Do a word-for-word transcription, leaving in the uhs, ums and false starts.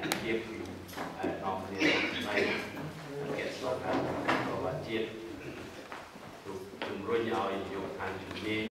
ភាពពីនាំគ្នាហើយកែស្លប់ក៏បាត់ជាតិជំរុញឲ្យយកខាងជំនាញ